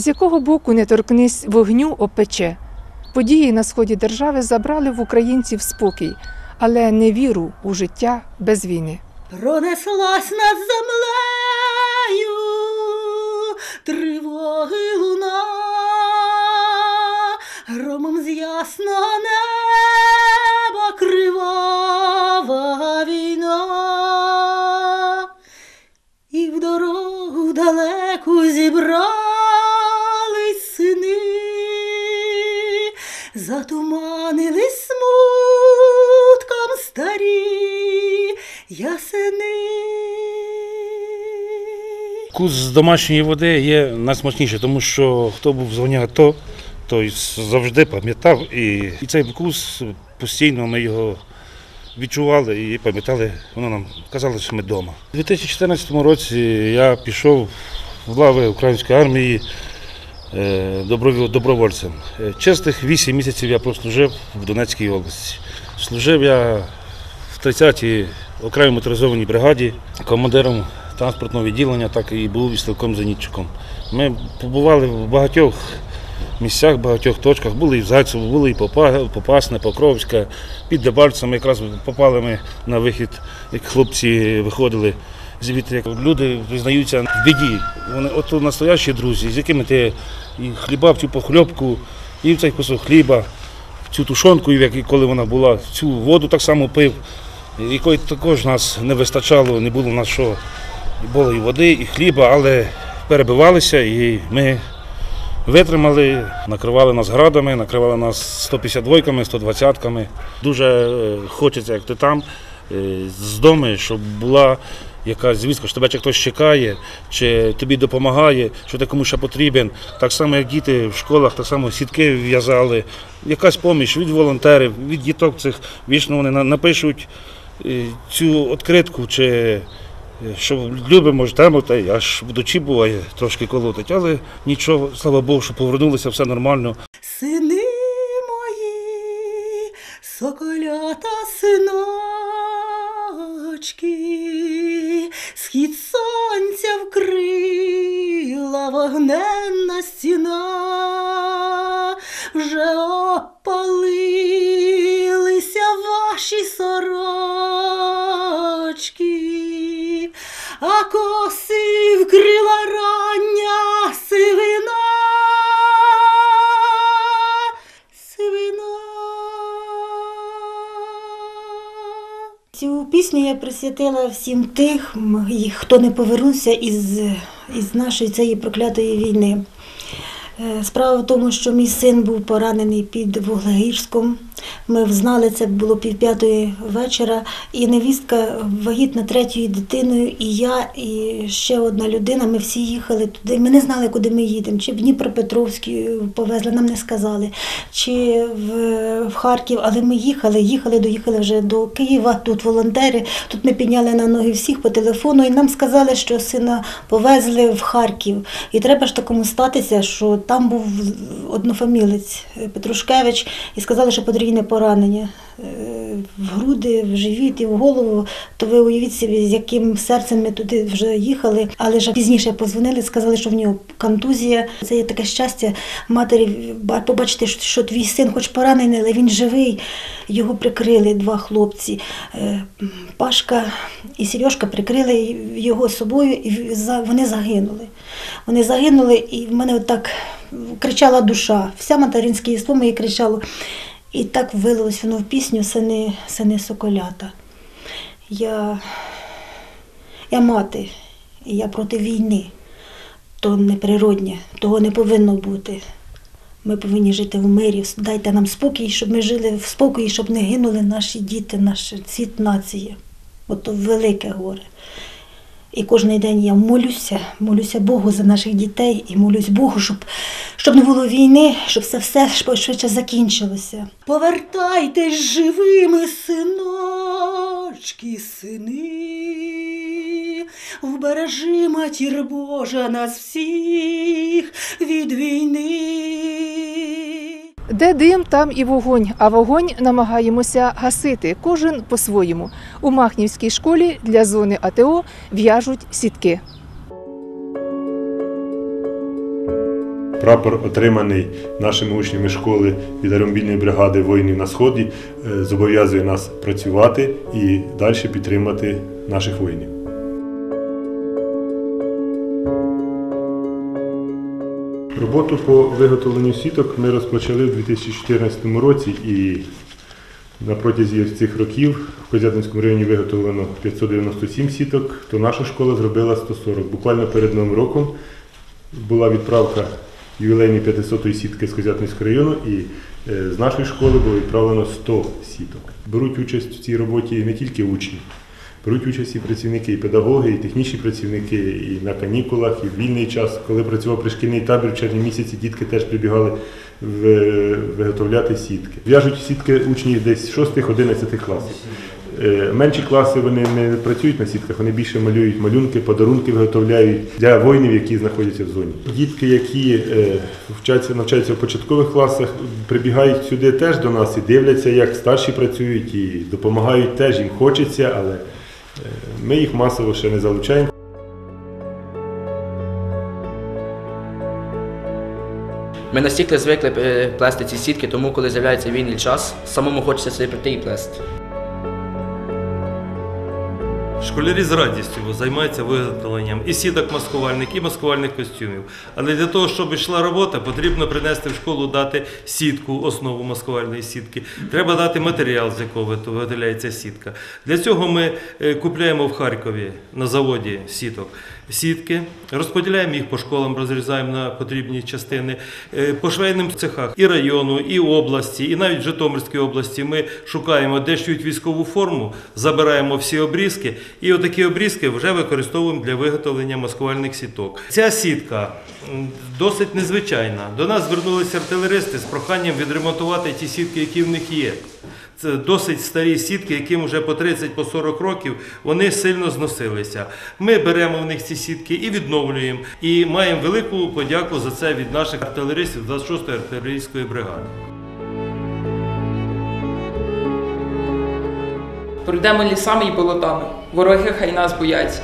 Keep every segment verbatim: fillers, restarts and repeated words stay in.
З якого боку не торкнись вогню опече. Події на сході держави забрали в українців спокій, але не віру у життя без війни. Пронеслась над землею тривоги луна, громом з ясного неба кривава війна. І в дорогу далеку зібрались сини, затуманились смутком старі ясени. Вкус з домашньої води є найсмачніший, тому що хто був в зоні АТО, той завжди пам'ятав. І, і цей вкус постійно ми його відчували і пам'ятали, воно нам казало, що ми вдома. У дві тисячі чотирнадцятому році я пішов в лави української армії добровольцем. Чистих вісім місяців я прослужив в Донецькій області. Служив я в тридцятій окремій моторизованій бригаді, командиром транспортного відділення, так і був і стрілком-зенітчиком. Ми побували в багатьох місцях, в багатьох точках. Були і в Зайцево, були і Попасне, Покровське, під Дебальцем. Якраз попали ми на вихід, як хлопці виходили звідти. Як люди визнаються в біді. Вони от настоящі друзі, з якими ти і хліба в цю похльопку, і в цей кусок хліба, в цю тушонку, коли вона була, цю воду так само пив, якої також нас не вистачало, не було в нас що. Було і води, і хліба, але перебивалися, і ми витримали, накривали нас градами, накривали нас сто п'ятдесят двойками, сто двадцятками. Дуже хочеться, як ти там, з дому, щоб була якась звістка, що тебе чи хтось чекає, чи тобі допомагає, що ти комусь ще потрібен. Так само, як діти в школах, так само сітки в'язали. Якась поміч від волонтерів, від діток цих, вічно вони напишуть цю відкритку, чи що любимо, ждемо, та й аж в душі буває трошки колотить, але нічого, слава Богу, що повернулися, все нормально. Сини мої, соколята синочки, схід сонця вкрила вогненна стіна, вже опалилися ваші сорочки, а коси вкрила рання сивина, сивина. Цю пісню я присвятила всім тих, хто не повернувся із, із нашої цієї проклятої війни. Справа в тому, що мій син був поранений під Вуглегірськом. Ми знали, це було півп'ятої вечора, і невістка вагітна третьою дитиною, і я, і ще одна людина, ми всі їхали туди. Ми не знали, куди ми їдемо, чи в Дніпропетровський повезли, нам не сказали, чи в, в Харків, але ми їхали, їхали, доїхали вже до Києва, тут волонтери, тут ми підняли на ноги всіх по телефону, і нам сказали, що сина повезли в Харків. І треба ж такому статися, що там був однофамілець Петрушкевич, і сказали, що подвійне поранення в груди, в живіт і в голову, то ви уявіть собі, з яким серцем ми туди вже їхали. Але ж пізніше подзвонили, сказали, що в нього контузія. Це є таке щастя матері побачити, що твій син хоч поранений, але він живий. Його прикрили два хлопці. Пашка і Сережка прикрили його собою, і вони загинули. Вони загинули, і в мене отак кричала душа. Вся материнське єство моє кричало. І так вилилось воно в пісню «Сини, сини соколята». Я, я мати, і я проти війни. То неприродне, того не повинно бути. Ми повинні жити в мирі, дайте нам спокій, щоб ми жили в спокої, щоб не гинули наші діти, наш цвіт нації. Бо то велике горе. І кожен день я молюся, молюся Богу за наших дітей і молюсь Богу, щоб, щоб не було війни, щоб це все швидше закінчилося. Повертайтесь живими, синочки, сини, вбережи, Матір Божа, нас всіх від війни. Де дим, там і вогонь, а вогонь намагаємося гасити, кожен по-своєму. У Махнівській школі для зони АТО в'яжуть сітки. прапор, отриманий нашими учнями школи від аеромобільної бригади воїнів на Сході, зобов'язує нас працювати і далі підтримати наших воїнів. Роботу по виготовленню сіток ми розпочали в дві тисячі чотирнадцятому році, і на протязі цих років в Козятинському районі виготовлено п'ятсот дев'яносто сім сіток, то наша школа зробила сто сорок. Буквально перед Новим роком була відправка ювілейної п'ятисотої сітки з Козятинського району, і з нашої школи було відправлено сто сіток. Беруть участь в цій роботі не тільки учні, беруть участь і працівники, і педагоги, і технічні працівники, і на канікулах, і в вільний час. Коли працював пришкільний табір, в червні місяці дітки теж прибігали виготовляти сітки. В'яжуть сітки учні десь шостих-одинадцятих класів. Менші класи вони не працюють на сітках, вони більше малюють малюнки, подарунки виготовляють для воїнів, які знаходяться в зоні. Дітки, які вчаться, навчаються в початкових класах, прибігають сюди теж до нас і дивляться, як старші працюють, і допомагають теж, їм хочеться, але ми їх масово ще не залучаємо. Ми настільки звикли плести ці сітки, тому коли з'являється вільний час, самому хочеться сюди прийти і плести. Школярі з радістю займаються виготовленням і сіток маскувальних, і маскувальних костюмів. Але для того, щоб йшла робота, потрібно принести в школу, дати сітку, основу маскувальної сітки. Треба дати матеріал, з якого виготовляється сітка. Для цього ми купуємо в Харкові на заводі сіток сітки, розподіляємо їх по школам, розрізаємо на потрібні частини. По швейним цехах і району, і області, і навіть в Житомирській області ми шукаємо, де шиють військову форму, забираємо всі обрізки, і отакі обрізки вже використовуємо для виготовлення маскувальних сіток. Ця сітка досить незвичайна. До нас звернулися артилеристи з проханням відремонтувати ті сітки, які в них є. Це досить старі сітки, яким вже по тридцять сорок років, вони сильно зносилися. Ми беремо в них ці сітки і відновлюємо. І маємо велику подяку за це від наших артилеристів двадцять шостої артилерійської бригади. Пройдемо лісами і болотами, вороги хай нас бояться.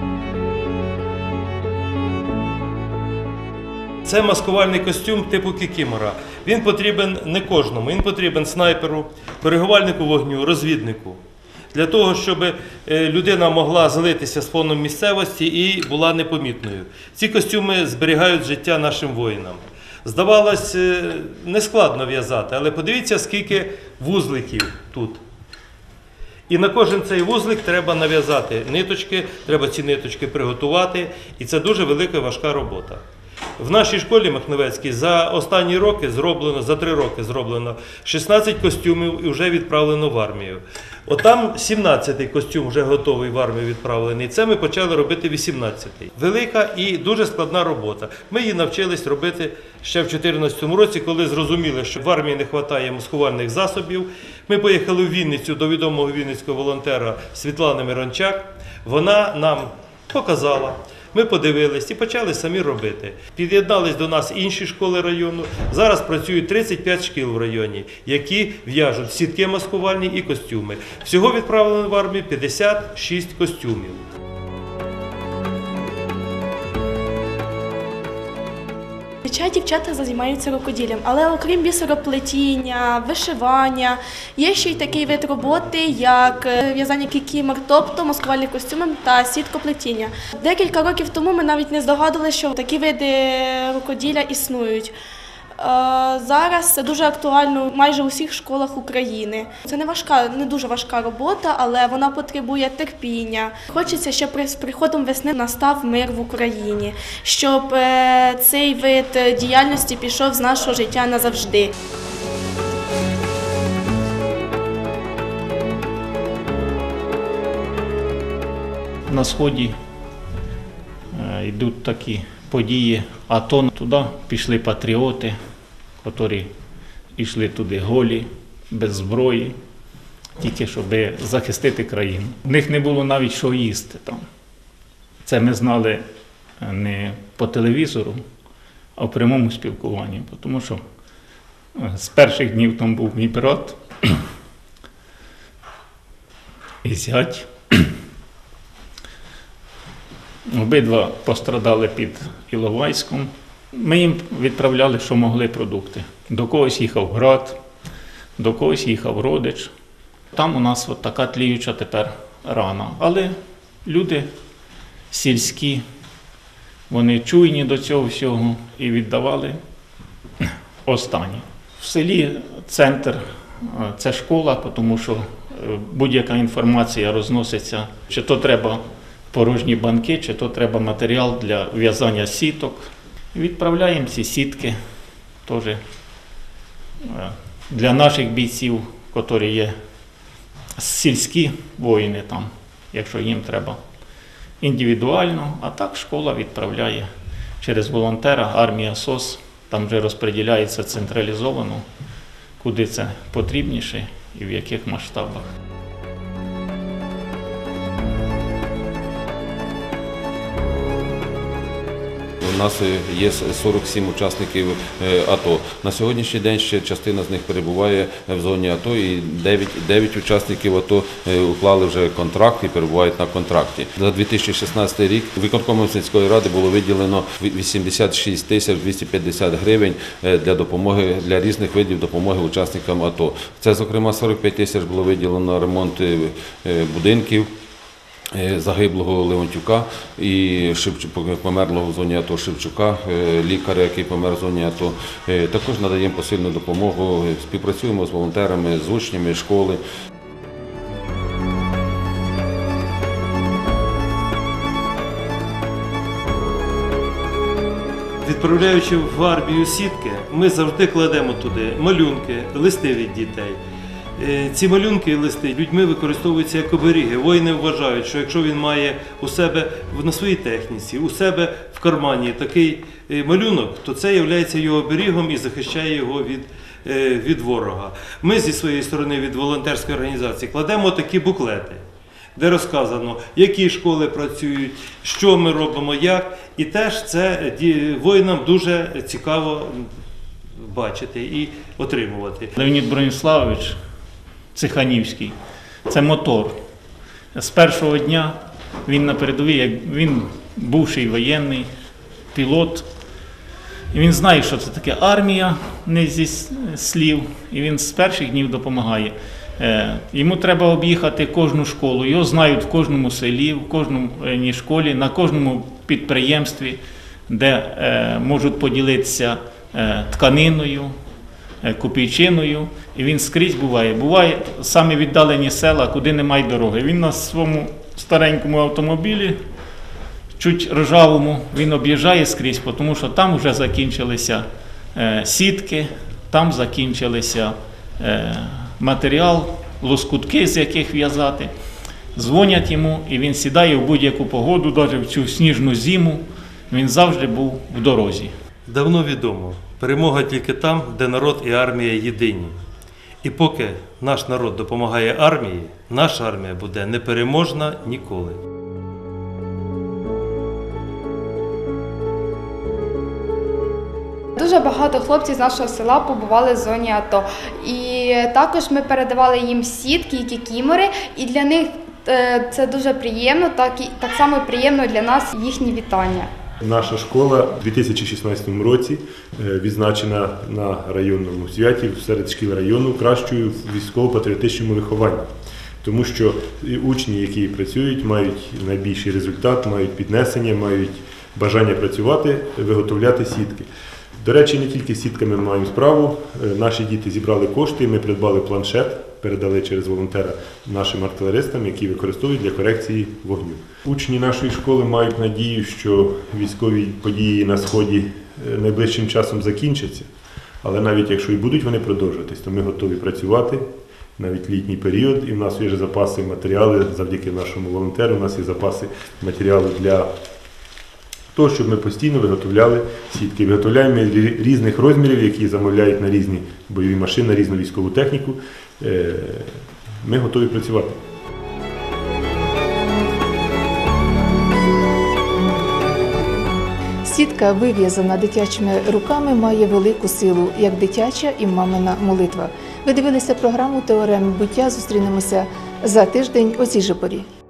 Це маскувальний костюм типу кікімора. Він потрібен не кожному, він потрібен снайперу, коригувальнику вогню, розвіднику. Для того, щоб людина могла злитися з фоном місцевості і була непомітною. Ці костюми зберігають життя нашим воїнам. Здавалось, нескладно в'язати, але подивіться, скільки вузликів тут. І на кожен цей вузлик треба нав'язати ниточки, треба ці ниточки приготувати, і це дуже велика важка робота. В нашій школі Махновецькій за останні роки зроблено, за три роки зроблено шістнадцять костюмів і вже відправлено в армію. Отам сімнадцятий костюм вже готовий в армію відправлений. Це ми почали робити вісімнадцятий. Велика і дуже складна робота. Ми її навчились робити ще в дві тисячі чотирнадцятому році, коли зрозуміли, що в армії не вистачає маскувальних засобів. Ми поїхали в Вінницю до відомого вінницького волонтера Світлани Мирончак. Вона нам показала. Ми подивились і почали самі робити. Під'єднались до нас інші школи району. Зараз працюють тридцять п'ять шкіл в районі, які в'яжуть сітки маскувальні і костюми. Всього відправлено в армію п'ятдесят шість костюмів. Зазвичай дівчата займаються рукоділлям, але окрім бісероплетіння, вишивання, є ще й такий вид роботи, як в'язання кікімор, тобто маскувальні костюми та сіткоплетіння. Декілька років тому ми навіть не здогадувалися, що такі види рукоділля існують. Зараз це дуже актуально майже у всіх школах України. Це не важка, не дуже важка робота, але вона потребує терпіння. Хочеться, щоб з приходом весни настав мир в Україні, щоб цей вид діяльності пішов з нашого життя назавжди. На Сході йдуть такі події АТО. Туди пішли патріоти, які йшли туди голі, без зброї, тільки щоб захистити країну. В них не було навіть що їсти там. Це ми знали не по телевізору, а в прямому спілкуванні. Тому що з перших днів там був мій брат і зять. Обидва пострадали під Іловайськом, Ми їм відправляли, що могли, продукти. До когось їхав брат, до когось їхав родич. Там у нас от така тліюча тепер рана. Але люди сільські, вони чуйні до цього всього і віддавали останнє. В селі центр – це школа, тому що будь-яка інформація розноситься, чи то треба порожні банки, чи то треба матеріал для в'язання сіток. Відправляємо ці сітки теж для наших бійців, які є сільські воїни там, якщо їм треба індивідуально, а так школа відправляє через волонтера, армія СОС, там вже розподіляється централізовано, куди це потрібніше і в яких масштабах. У нас є сорок сім учасників АТО. На сьогоднішній день ще частина з них перебуває в зоні АТО, і дев'ять учасників АТО уклали вже контракт і перебувають на контракті. За дві тисячі шістнадцятий рік виконкомом сільської ради було виділено вісімдесят шість тисяч двісті п'ятдесят гривень для допомоги, для різних видів допомоги учасникам АТО. Це, зокрема, сорок п'ять тисяч було виділено на ремонт будинків загиблого Леонтюка і померлого в зоні АТО Шевчука, лікаря, який помер в зоні АТО. Також надаємо посильну допомогу, співпрацюємо з волонтерами, з учнями школи. Відправляючи в армію сітки, ми завжди кладемо туди малюнки, листи від дітей. Ці малюнки і листи людьми використовуються як оберіги. Воїни вважають, що якщо він має у себе на своїй техніці, у себе в кармані такий малюнок, то це є його оберігом і захищає його від, від ворога. Ми зі своєї сторони від волонтерської організації кладемо такі буклети, де розказано, які школи працюють, що ми робимо, як. І теж це воїнам дуже цікаво бачити і отримувати. Леонід Броніславович Циханівський – це мотор. З першого дня він на передовій, він бувший воєнний, пілот. І він знає, що це таке армія, не зі слів, і він з перших днів допомагає. Йому треба об'їхати кожну школу, його знають в кожному селі, в кожній школі, на кожному підприємстві, де можуть поділитися тканиною, копійчиною, і він скрізь буває. Буває самі віддалені села, куди немає дороги. Він на своєму старенькому автомобілі, чуть ржавому, він об'їжджає скрізь, тому що там вже закінчилися сітки, там закінчилися матеріал, лоскутки, з яких в'язати. Дзвонять йому, і він сідає в будь-яку погоду, навіть в цю сніжну зиму, він завжди був в дорозі. Давно відомо, перемога тільки там, де народ і армія єдині. І поки наш народ допомагає армії, наша армія буде непереможна ніколи. Дуже багато хлопців з нашого села побували в зоні АТО. І також ми передавали їм сітки і кікімори, і для них це дуже приємно, так, і, так само приємно для нас їхні вітання. Наша школа у дві тисячі шістнадцятому році відзначена на районному святі серед шкіл району кращою в військово-патріотичному вихованні. Тому що учні, які працюють, мають найбільший результат, мають піднесення, мають бажання працювати, виготовляти сітки. До речі, не тільки з сітками ми маємо справу. Наші діти зібрали кошти, ми придбали планшет, передали через волонтера нашим артилеристам, які використовують для корекції вогню. Учні нашої школи мають надію, що військові події на Сході найближчим часом закінчаться, але навіть якщо і будуть вони продовжуватись, то ми готові працювати навіть літній період, і в нас є вже запаси матеріали, завдяки нашому волонтеру, у нас є запаси матеріалу для того, щоб ми постійно виготовляли сітки. Виготовляємо різних розмірів, які замовляють на різні бойові машини, на різну військову техніку. Ми готові працювати. Сітка, вив'язана дитячими руками, має велику силу, як дитяча і мамина молитва. Ви дивилися програму «Теореми буття». Зустрінемося за тиждень о цій же порі.